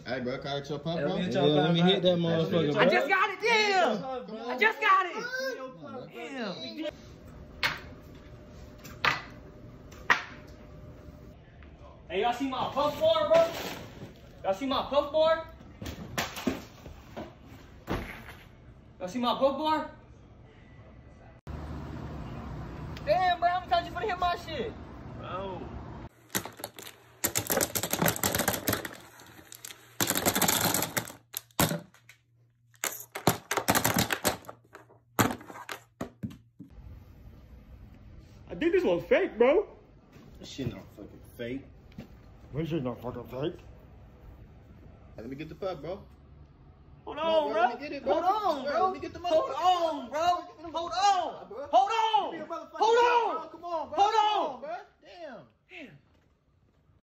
Hey, bro, can I get your pup, bro? Yeah, let me hit that motherfucker, bro. I just got it, damn! I just got it! Damn! Hey, y'all see my puff bar, bro? Y'all see my puff bar? Y'all see my puff bar? Damn, bro, how many times you finna hit my shit? Bro. I think this one's fake, bro. This shit not fucking fake. This shit not fucking fake. Hey, let me get the pup, bro. Hold on, bro. Let me get it, bro. Hold on, bro. Let me get the Hold on, bro. Hold on. Hold on. Hold on. Come on, bro. Hold on. Come on, bro. Hold on. Come on, bro. Damn. Damn.